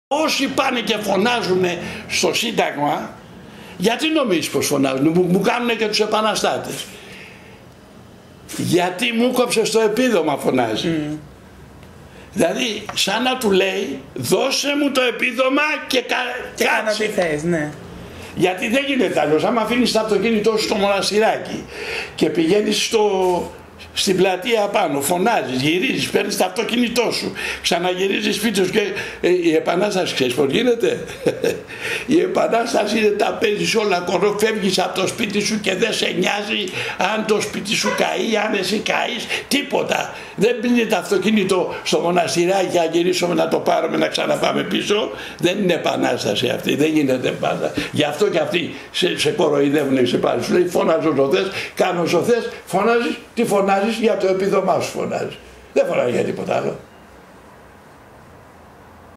Όσοι πάνε και φωνάζουν στο Σύνταγμα, γιατί νομίζεις πως φωνάζουν, μου κάνουν και τους επαναστάτες. Γιατί μου κόψες το επίδομα φωνάζει. Δηλαδή σαν να του λέει δώσε μου το επίδομα και κάτσε. Τι θες, ναι. Γιατί δεν γίνεται αλλιώς. Άμα αφήνεις το αυτοκίνητό σου στο Μοναστηράκι και πηγαίνεις στην πλατεία πάνω, φωνάζεις, γυρίζεις, παίρνεις το αυτοκίνητό σου, ξαναγυρίζεις σπίτι σου και η επανάσταση ξέρεις πως γίνεται. Η επανάσταση είναι τα παίζεις όλα κορό, φεύγεις από το σπίτι σου και δεν σε νοιάζει αν το σπίτι σου καεί, αν εσύ καείς, τίποτα. Δεν πίνει το αυτοκίνητο στο Μοναστηράκι, αν γυρίσουμε να το πάρουμε να ξαναπάμε πίσω. Δεν είναι επανάσταση αυτή, δεν γίνεται επανάσταση. Γι' αυτό και αυτοί σε κοροϊδεύουν, σε πάλι. Σου λέει φωνάζει όσο θες, κάνω όσο θες, φωνάζεις, τι φωνάζεις, για το επίδομά σου φωνάζεις. Δεν φωνάζει για τίποτα άλλο.